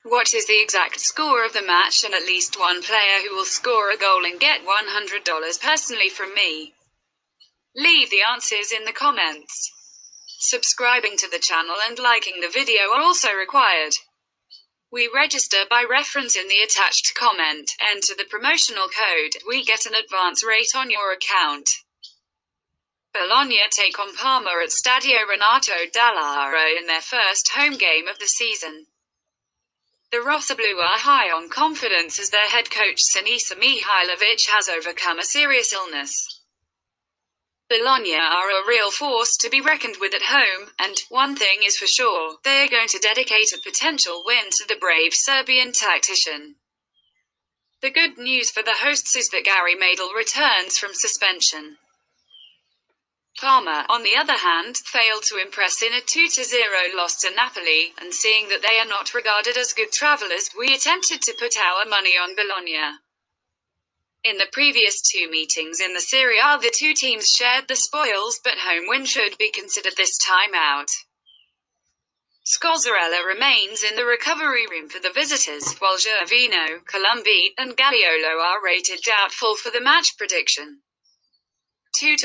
What is the exact score of the match and at least one player who will score a goal and get $100 personally from me? Leave the answers in the comments. Subscribing to the channel and liking the video are also required. We register by reference in the attached comment. Enter the promotional code. We get an advance rate on your account. Bologna take on Parma at Stadio Renato Dall'Ara in their first home game of the season. The Rossoblu are high on confidence as their head coach Sinisa Mihailovic has overcome a serious illness. Bologna are a real force to be reckoned with at home, and one thing is for sure, they are going to dedicate a potential win to the brave Serbian tactician. The good news for the hosts is that Gary Medel returns from suspension. Parma, on the other hand, failed to impress in a 2-0 loss to Napoli, and seeing that they are not regarded as good travellers, we attempted to put our money on Bologna. In the previous two meetings in the Serie A, the two teams shared the spoils, but home win should be considered this time out. Scozzarella remains in the recovery room for the visitors, while Gervino, Colombi, and Gagliolo are rated doubtful for the match prediction. 2-1